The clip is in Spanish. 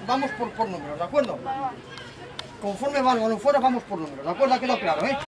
vamos por números, ¿de acuerdo? Conforme va el balón fuera, vamos por números, ¿de acuerdo? Ha quedado claro, ¿eh?